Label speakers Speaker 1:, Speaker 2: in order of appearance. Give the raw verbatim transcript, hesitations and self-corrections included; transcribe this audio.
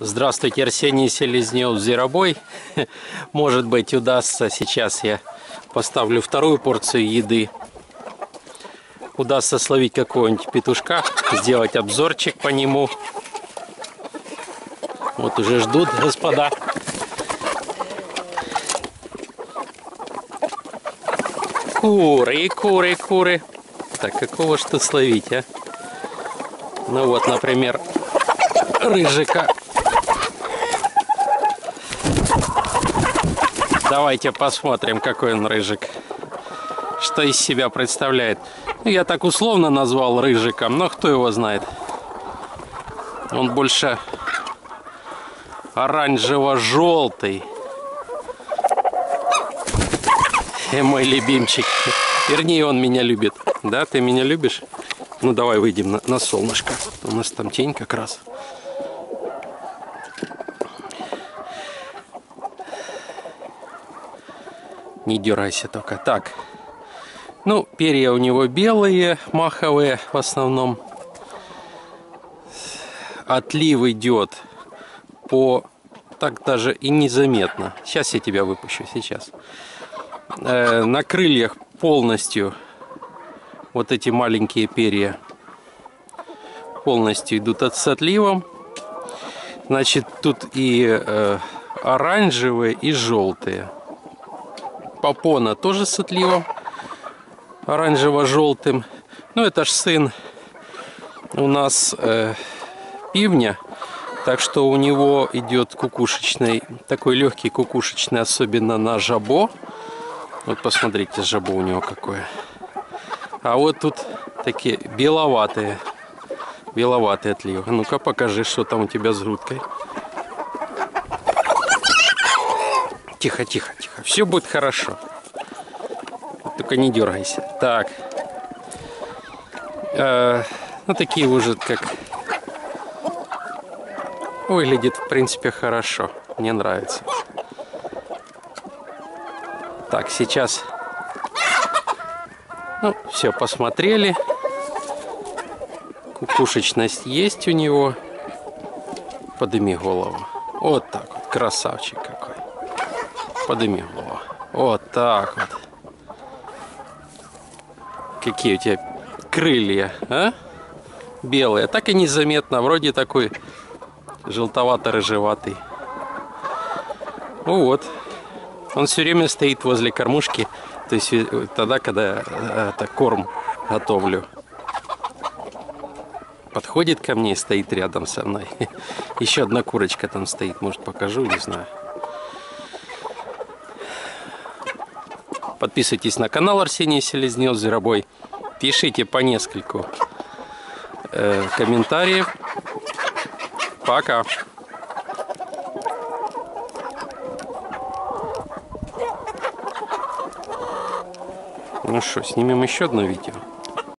Speaker 1: Здравствуйте, Арсений Селезнев, Зверобой. Может быть, удастся. Сейчас я поставлю вторую порцию еды. Удастся словить какого-нибудь петушка, сделать обзорчик по нему. Вот уже ждут, господа. Куры, куры, куры. Так, какого ж тут словить, а? Ну вот, например, рыжика. Давайте посмотрим, какой он рыжик. Что из себя представляет. Я так условно назвал рыжиком, но кто его знает. Он больше оранжево-желтый. И мой любимчик. Вернее, он меня любит. Да, ты меня любишь? Ну, давай выйдем на, на солнышко. У нас там тень как раз. Не дергайся только. Так. Ну, перья у него белые, маховые в основном. Отлив идет по... Так даже и незаметно. Сейчас я тебя выпущу, сейчас. Э, на крыльях полностью вот эти маленькие перья полностью идут от, с отливом. Значит, тут и э, оранжевые, и желтые. Попона тоже с отливом. Оранжево-желтым. Ну, это ж сын у нас э, пивня. Так что у него идет кукушечный, такой легкий кукушечный, особенно на жабо. Вот посмотрите, жабо у него какое. А вот тут такие беловатые. Беловатый отлив. Ну-ка покажи, что там у тебя с грудкой. Тихо, тихо, тихо. Все будет хорошо. Только не дергайся. Так. Э, ну, такие уже как... Выглядит, в принципе, хорошо. Мне нравится. Так, сейчас... Ну, все, посмотрели. Кукушечность есть у него. Подними голову. Вот так вот. Красавчик какой. Подними голову. Вот так вот. Какие у тебя крылья, а? Белые. Так и незаметно. Вроде такой желтовато-рыжеватый. Ну вот. Он все время стоит возле кормушки. То есть тогда, когда это, корм готовлю. Подходит ко мне и стоит рядом со мной. Еще одна курочка там стоит. Может, покажу, не знаю. Подписывайтесь на канал Арсений Селезнев, Зверобой. Пишите по нескольку э, комментариев. Пока. Ну что, снимем еще одно видео.